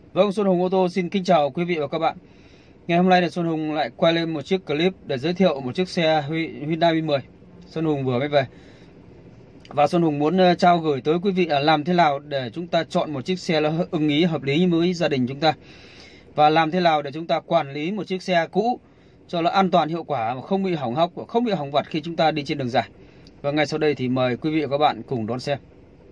Vâng, Xuân Hùng ô tô xin kính chào quý vị và các bạn. Ngày hôm nay là Xuân Hùng lại quay lên một chiếc clip để giới thiệu một chiếc xe Hyundai i10. Xuân Hùng vừa mới về. Và Xuân Hùng muốn trao gửi tới quý vị là làm thế nào để chúng ta chọn một chiếc xe là ưng ý, hợp lý với gia đình chúng ta. Và làm thế nào để chúng ta quản lý một chiếc xe cũ cho nó an toàn, hiệu quả mà không bị hỏng hóc, không bị hỏng vặt khi chúng ta đi trên đường dài. Và ngay sau đây thì mời quý vị và các bạn cùng đón xem.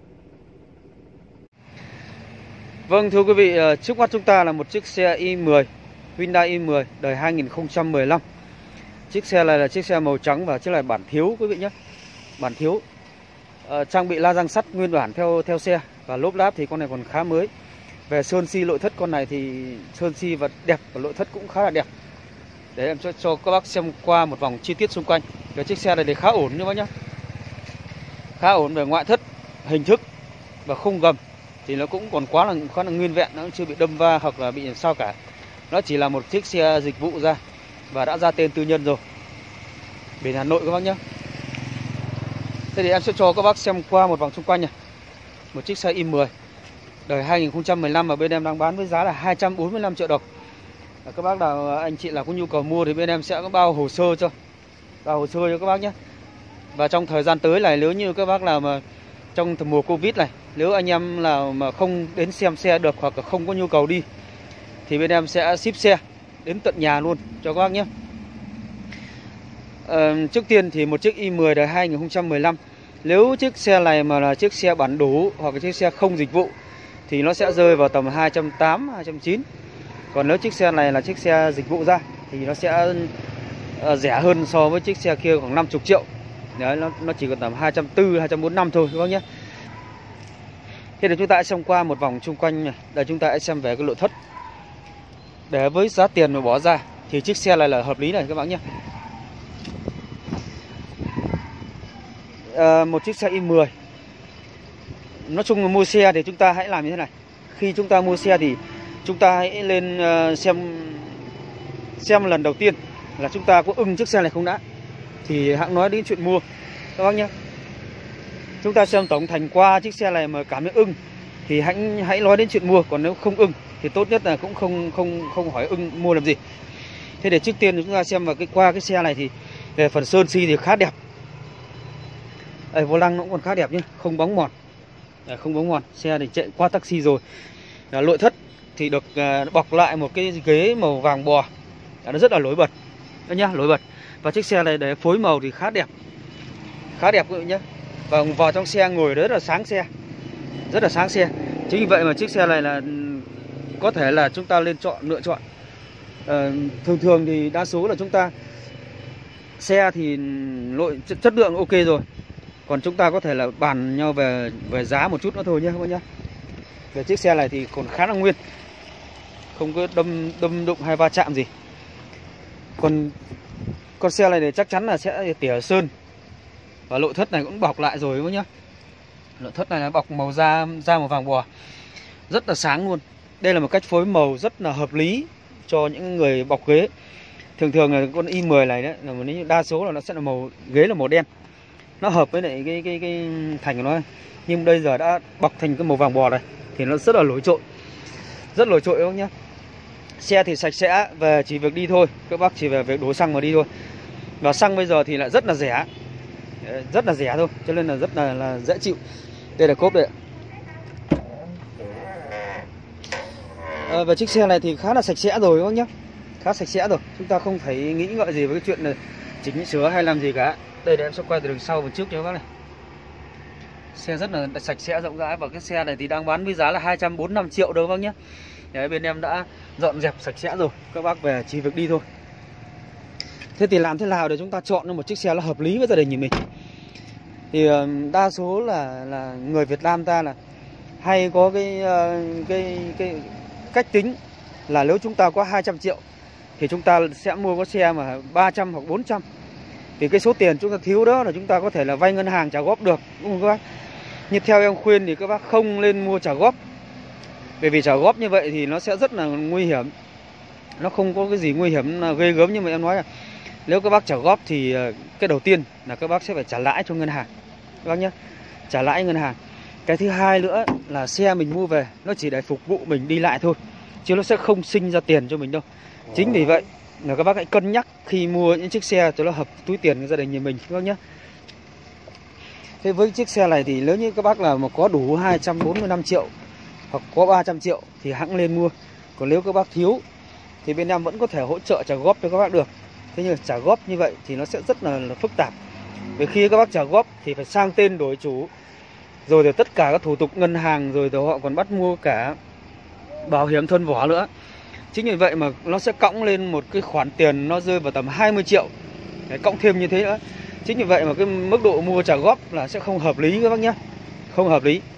Vâng, thưa quý vị, trước mắt chúng ta là một chiếc xe i10, Hyundai i10 đời 2015. Chiếc xe này là chiếc xe màu trắng và chiếc này bản thiếu quý vị nhé. Bản thiếu. Trang bị la răng sắt nguyên bản theo xe và lốp láp thì con này còn khá mới. Về sơn xi nội thất con này thì sơn xi và đẹp và nội thất cũng khá là đẹp. Để em cho các bác xem qua một vòng chi tiết xung quanh. Cái chiếc xe này thì khá ổn như bác nhé. Khá ổn về ngoại thất, hình thức và khung gầm thì nó cũng còn khá là nguyên vẹn, nó cũng chưa bị đâm va hoặc là bị sao cả. Nó chỉ là một chiếc xe dịch vụ ra và đã ra tên tư nhân rồi. Biển Hà Nội các bác nhé. Thế thì em sẽ cho các bác xem qua một vòng xung quanh này. Một chiếc xe i10 đời 2015 mà bên em đang bán với giá là 245 triệu đồng. Các bác nào anh chị là có nhu cầu mua thì bên em sẽ có bao hồ sơ cho. Bao hồ sơ cho các bác nhé. Và trong thời gian tới này, nếu như các bác nào mà trong mùa Covid này, nếu anh em nào mà không đến xem xe được hoặc là không có nhu cầu đi thì bên em sẽ ship xe đến tận nhà luôn cho các bác nhé. Trước tiên thì một chiếc i10 đời 2015, nếu chiếc xe này mà là chiếc xe bản đủ hoặc là chiếc xe không dịch vụ thì nó sẽ rơi vào tầm 280, 290. Còn nếu chiếc xe này là chiếc xe dịch vụ ra thì nó sẽ rẻ hơn so với chiếc xe kia khoảng 50 triệu. Đấy, nó chỉ còn tầm 240, 245 thôi các bác nhé. Thế thì chúng ta sẽ xem qua một vòng xung quanh này. Để chúng ta sẽ xem về cái nội thất. Để với giá tiền mà bỏ ra thì chiếc xe này là hợp lý này các bác nhé. Một chiếc xe i10. Nói chung là mua xe thì chúng ta hãy làm như thế này. Khi chúng ta mua xe thì chúng ta hãy lên xem lần đầu tiên là chúng ta có ưng chiếc xe này không đã, thì hãng nói đến chuyện mua các bác nhé. Chúng ta xem tổng thành qua chiếc xe này mà cảm thấy ưng thì hãy nói đến chuyện mua. Còn nếu không ưng thì tốt nhất là cũng không hỏi ưng mua làm gì. Thế để trước tiên chúng ta xem vào qua cái xe này thì về phần sơn xi thì khá đẹp. Vô lăng nó cũng còn khá đẹp nhé, không bóng mòn. Không bóng mòn, xe thì chạy qua taxi rồi. Nội thất thì được bọc lại một cái ghế màu vàng bò. Nó rất là nổi bật. Đó nhá, nổi bật. Và chiếc xe này để phối màu thì khá đẹp. Khá đẹp các bạn nhé. Và vào trong xe ngồi rất là sáng xe. Rất là sáng xe. Chính vì vậy mà chiếc xe này là có thể là chúng ta lựa chọn. Thường thì đa số là chúng ta xe thì chất lượng ok rồi. Còn chúng ta có thể là bàn nhau về giá một chút nữa thôi nhé các bạn nhé. Về chiếc xe này thì còn khá là nguyên. Không có đâm đụng hay va chạm gì. Còn con xe này thì chắc chắn là sẽ tỉa sơn. Và nội thất này cũng bọc lại rồi các bác nhé. Nội thất này là bọc màu da màu vàng bò. Rất là sáng luôn. Đây là một cách phối màu rất là hợp lý cho những người bọc ghế. Thường là con i10 này đấy, là đa số là nó sẽ là ghế là màu đen. Nó hợp với lại cái thành của nó. Nhưng bây giờ đã bọc thành cái màu vàng bò này thì nó rất là nổi trội. Rất nổi trội các bác nhé. Xe thì sạch sẽ, về chỉ việc đi thôi. Các bác chỉ về việc đổ xăng mà đi thôi. Và xăng bây giờ thì lại rất là rẻ. Rất là rẻ thôi, cho nên là rất là dễ chịu. Đây là cốp đây ạ. Và chiếc xe này thì khá là sạch sẽ rồi các bác nhé. Khá sạch sẽ rồi. Chúng ta không phải nghĩ ngợi gì với cái chuyện là chỉnh sửa hay làm gì cả. Đây để em sẽ quay từ đằng sau một trước cho các bác này. Xe rất là sạch sẽ, rộng rãi. Và cái xe này thì đang bán với giá là 245 triệu đâu các bác nhé. Đấy, bên em đã dọn dẹp sạch sẽ rồi. Các bác về chỉ việc đi thôi. Thế thì làm thế nào để chúng ta chọn được một chiếc xe nó hợp lý với gia đình nhà mình? Thì đa số là người Việt Nam ta là hay có cái cách tính là nếu chúng ta có 200 triệu thì chúng ta sẽ mua có xe mà 300 hoặc 400. Thì cái số tiền chúng ta thiếu đó là chúng ta có thể là vay ngân hàng trả góp được, đúng không các bác? Nhưng theo em khuyên thì các bác không nên mua trả góp. Bởi vì trả góp như vậy thì nó sẽ rất là nguy hiểm. Nó không có cái gì nguy hiểm ghê gớm, nhưng mà em nói là nếu các bác trả góp thì cái đầu tiên là các bác sẽ phải trả lãi cho ngân hàng các bác nhé. Trả lãi ngân hàng. Cái thứ hai nữa là xe mình mua về nó chỉ để phục vụ mình đi lại thôi. chứ nó sẽ không sinh ra tiền cho mình đâu. Chính vì vậy là các bác hãy cân nhắc khi mua những chiếc xe cho nó hợp túi tiền của gia đình nhà mình các bác nhé. Thế với chiếc xe này thì nếu như các bác là mà có đủ 245 triệu hoặc có 300 triệu thì hãng lên mua. Còn nếu các bác thiếu thì bên em vẫn có thể hỗ trợ trả góp cho các bác được. Thế nhưng trả góp như vậy thì nó sẽ rất là phức tạp. Vì khi các bác trả góp thì phải sang tên đổi chủ, rồi thì tất cả các thủ tục ngân hàng, rồi thì họ còn bắt mua cả bảo hiểm thân vỏ nữa. Chính vì vậy mà nó sẽ cộng lên một cái khoản tiền nó rơi vào tầm 20 triệu. Đấy, cộng thêm như thế nữa. Chính vì vậy mà cái mức độ mua trả góp là sẽ không hợp lý các bác nhé. Không hợp lý.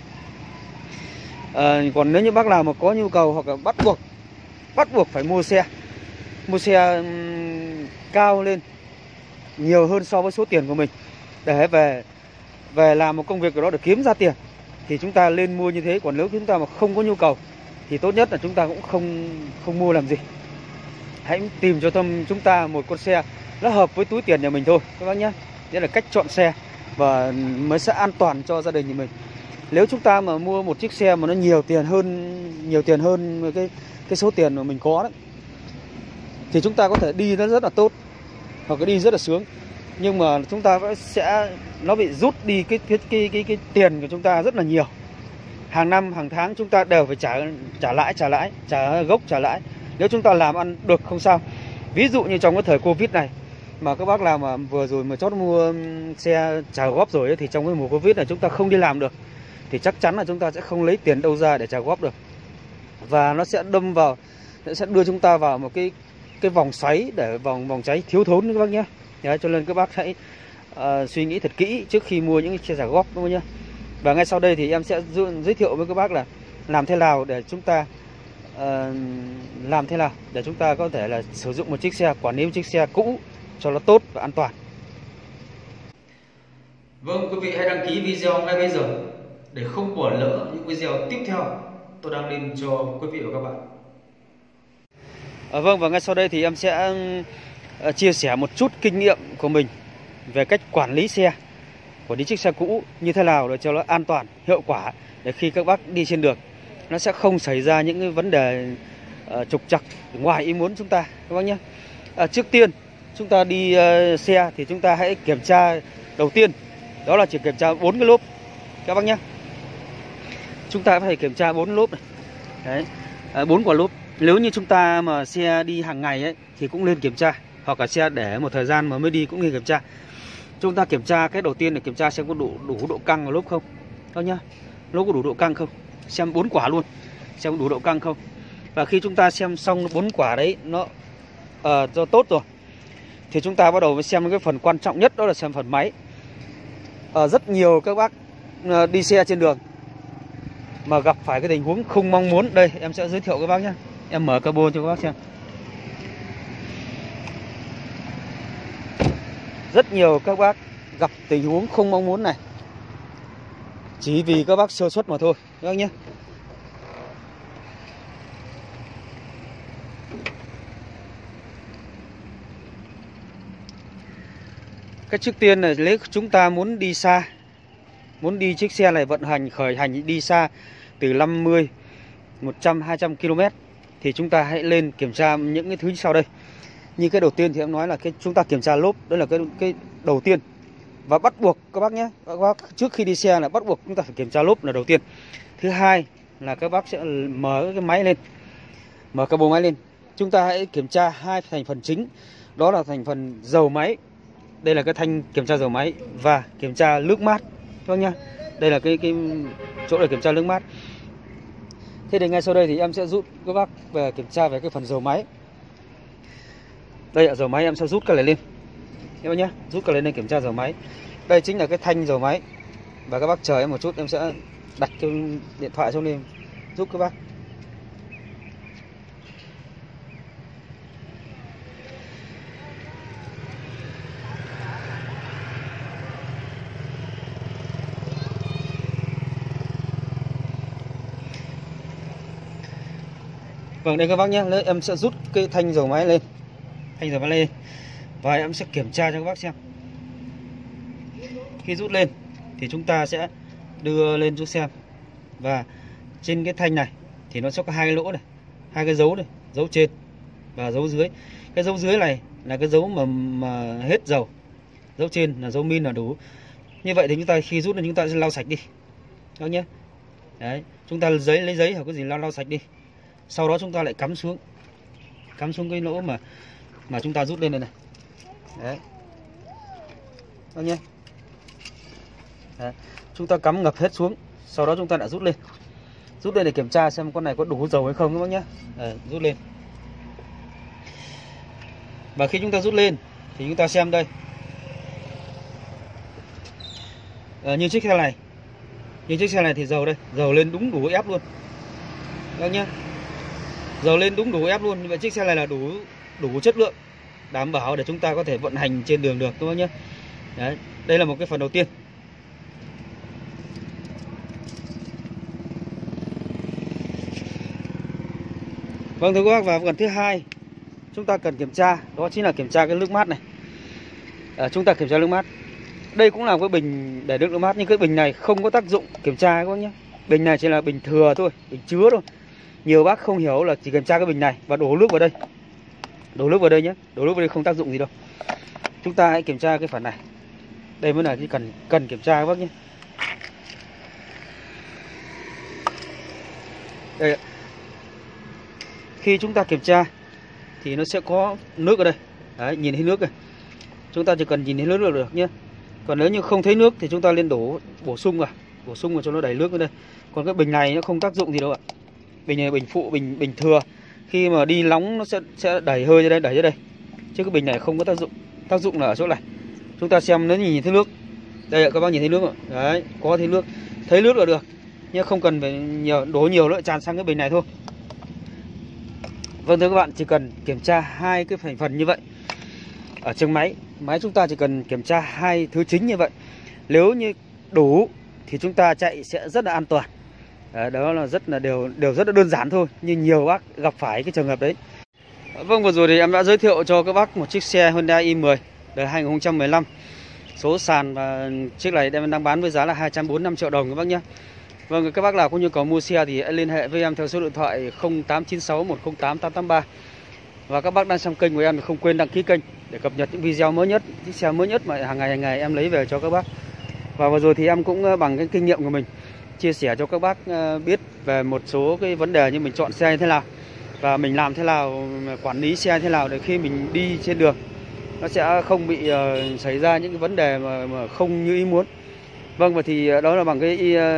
Còn nếu như bác nào mà có nhu cầu hoặc là bắt buộc phải mua xe cao lên nhiều hơn so với số tiền của mình để về làm một công việc của đó để kiếm ra tiền thì chúng ta lên mua như thế. Còn nếu chúng ta mà không có nhu cầu thì tốt nhất là chúng ta cũng không mua làm gì. Hãy tìm cho chúng ta một con xe nó hợp với túi tiền nhà mình thôi các bác nhé. Đây là cách chọn xe và mới sẽ an toàn cho gia đình nhà mình. Nếu chúng ta mà mua một chiếc xe mà nó nhiều tiền hơn cái số tiền mà mình có đấy, thì chúng ta có thể đi nó rất là tốt hoặc là đi rất là sướng, nhưng mà chúng ta nó bị rút đi cái tiền của chúng ta rất là nhiều. Hàng năm hàng tháng chúng ta đều phải trả lãi, trả gốc trả lãi. Nếu chúng ta làm ăn được không sao. Ví dụ như trong cái thời Covid này mà các bác nào mà vừa rồi mà chót mua xe trả góp rồi ấy, thì trong cái mùa Covid này chúng ta không đi làm được thì chắc chắn là chúng ta sẽ không lấy tiền đâu ra để trả góp được. Và nó sẽ đưa chúng ta vào một cái vòng xoáy, để vòng xoáy thiếu thốn các bác nhé. Đấy, cho nên các bác hãy suy nghĩ thật kỹ trước khi mua những xe trả góp các bác nhé. Và ngay sau đây thì em sẽ giới thiệu với các bác là làm thế nào để chúng ta có thể là sử dụng một chiếc xe, quản lý một chiếc xe cũ cho nó tốt và an toàn. Vâng, quý vị hãy đăng ký video ngay bây giờ để không bỏ lỡ những video tiếp theo tôi đăng lên cho quý vị và các bạn. Vâng, và ngay sau đây thì em sẽ chia sẻ một chút kinh nghiệm của mình về cách quản lý chiếc xe cũ như thế nào để cho nó an toàn, hiệu quả, để khi các bác đi trên đường nó sẽ không xảy ra những cái vấn đề trục trặc ngoài ý muốn chúng ta các bác nhé. Trước tiên chúng ta đi xe thì chúng ta hãy kiểm tra đầu tiên, đó là chỉ kiểm tra 4 cái lốp các bác nhé. Chúng ta phải kiểm tra 4 lốp này. Đấy, 4 quả lốp. Nếu như chúng ta mà xe đi hàng ngày ấy thì cũng nên kiểm tra, hoặc là xe để một thời gian mà mới đi cũng nên kiểm tra. Chúng ta kiểm tra cái đầu tiên là kiểm tra xem có đủ độ căng của lốp không. Đâu nhá. Lốp có đủ độ căng không? Xem 4 quả luôn. Xem đủ độ căng không. Và khi chúng ta xem xong 4 quả đấy nó cho tốt rồi thì chúng ta bắt đầu mới xem cái phần quan trọng nhất, đó là xem phần máy. Rất nhiều các bác đi xe trên đường mà gặp phải cái tình huống không mong muốn. Đây em sẽ giới thiệu các bác nhé. Em mở cabo cho các bác xem. Rất nhiều các bác gặp tình huống không mong muốn này chỉ vì các bác sơ suất mà thôi các bác nhé. Cái trước tiên là nếu chúng ta muốn đi xa, muốn đi chiếc xe này khởi hành đi xa từ 50, 100, 200 km thì chúng ta hãy lên kiểm tra những cái thứ sau đây. Như cái đầu tiên thì em nói là chúng ta kiểm tra lốp, đó là cái đầu tiên. Và bắt buộc các bác nhé, các bác trước khi đi xe là bắt buộc chúng ta phải kiểm tra lốp là đầu tiên. Thứ hai là các bác sẽ mở cái máy lên, mở cái bộ máy lên. Chúng ta hãy kiểm tra hai thành phần chính, đó là thành phần dầu máy. Đây là cái thanh kiểm tra dầu máy và kiểm tra nước mát các bác nhá. Đây là cái chỗ để kiểm tra nước mát. Thế thì ngay sau đây thì em sẽ giúp các bác về kiểm tra về cái phần dầu máy. Đây ạ, dầu máy em sẽ rút cái này lên các bác nhé, rút cái này lên kiểm tra dầu máy. Đây chính là cái thanh dầu máy. Và các bác chờ em một chút, em sẽ đặt cái điện thoại xuống lên giúp các bác. Vâng, đây các bác nhé, em sẽ rút cái thanh dầu máy lên. Và em sẽ kiểm tra cho các bác xem. Khi rút lên thì chúng ta sẽ đưa lên cho xem. Và trên cái thanh này thì nó sẽ có hai cái lỗ này. hai cái dấu này, dấu trên và dấu dưới. Cái dấu dưới này là cái dấu mà hết dầu, dấu trên là dấu min là đủ. Như vậy thì chúng ta khi rút lên chúng ta sẽ lau sạch đi các nhé. Đấy, chúng ta lấy giấy hoặc cái gì lau sạch đi. Sau đó chúng ta lại cắm xuống cái lỗ mà chúng ta rút lên đây này. Đấy, các nhé. Đấy, chúng ta cắm ngập hết xuống, sau đó chúng ta lại rút lên để kiểm tra xem con này có đủ dầu hay không các bác nhé. Đấy, rút lên. Và khi chúng ta rút lên thì chúng ta xem đây, như chiếc xe này thì dầu đây, dầu lên đúng đủ ép luôn các nhé, dầu lên đúng đủ ép luôn. Như vậy chiếc xe này là đủ chất lượng, đảm bảo để chúng ta có thể vận hành trên đường được các bác nhé. Đấy, đây là một cái phần đầu tiên. Vâng thưa các bác, và phần thứ hai chúng ta cần kiểm tra đó chính là kiểm tra cái nước mát này. Chúng ta kiểm tra nước mát. Đây cũng là cái bình để đựng nước mát, nhưng cái bình này không có tác dụng kiểm tra các bác nhé. Bình này chỉ là bình thừa thôi, bình chứa thôi. Nhiều bác không hiểu là chỉ kiểm tra cái bình này và đổ nước vào đây. Đổ nước vào đây nhé, đổ nước vào đây không tác dụng gì đâu. Chúng ta hãy kiểm tra cái phần này. Đây mới là cái cần kiểm tra các bác nhé. Đây ạ. Khi chúng ta kiểm tra thì nó sẽ có nước ở đây. Đấy, nhìn thấy nước này. Chúng ta chỉ cần nhìn thấy nước là được nhé. Còn nếu như không thấy nước thì chúng ta lên bổ sung vào cho nó đầy nước ở đây. Còn cái bình này nó không tác dụng gì đâu ạ. Bình này bình phụ, bình thừa. Khi mà đi nóng nó sẽ đẩy hơi ra đây, đẩy ra đây. Chứ cái bình này không có tác dụng. Tác dụng là ở chỗ này. Chúng ta xem nếu nhìn thấy nước. Đây ạ, các bác nhìn thấy nước ạ. Đấy, có thấy nước. Thấy nước là được. Nhưng không cần phải đổ nhiều nữa tràn sang cái bình này thôi. Vâng thưa các bạn, chỉ cần kiểm tra hai cái thành phần như vậy. Ở trên máy chúng ta chỉ cần kiểm tra hai thứ chính như vậy. Nếu như đủ thì chúng ta chạy sẽ rất là an toàn. Đó là điều rất là đơn giản thôi, nhưng nhiều bác gặp phải cái trường hợp đấy. Vâng, vừa rồi thì em đã giới thiệu cho các bác một chiếc xe Hyundai i10 đời 2015. Số sàn và chiếc này em đang bán với giá là 245 triệu đồng các bác nhé. Vâng, các bác nào có nhu cầu mua xe thì hãy liên hệ với em theo số điện thoại 0896 108 883. Và các bác đang xem kênh của em thì không quên đăng ký kênh để cập nhật những video mới nhất, chiếc xe mới nhất mà hàng ngày em lấy về cho các bác. Và vừa rồi thì em cũng bằng cái kinh nghiệm của mình chia sẻ cho các bác biết về một số cái vấn đề như mình chọn xe như thế nào và mình làm thế nào, quản lý xe thế nào để khi mình đi trên đường nó sẽ không bị xảy ra những cái vấn đề mà không như ý muốn. Vâng, và thì đó là bằng cái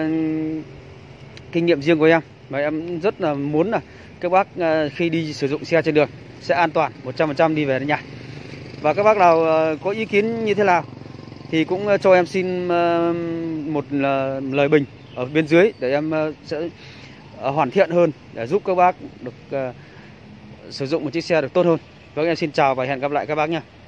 kinh nghiệm riêng của em mà em rất là muốn là các bác khi đi sử dụng xe trên đường sẽ an toàn 100% đi về đến nhà. Và các bác nào có ý kiến như thế nào thì cũng cho em xin một lời bình ở bên dưới để em sẽ hoàn thiện hơn để giúp các bác được sử dụng một chiếc xe được tốt hơn. Vâng, em xin chào và hẹn gặp lại các bác nha.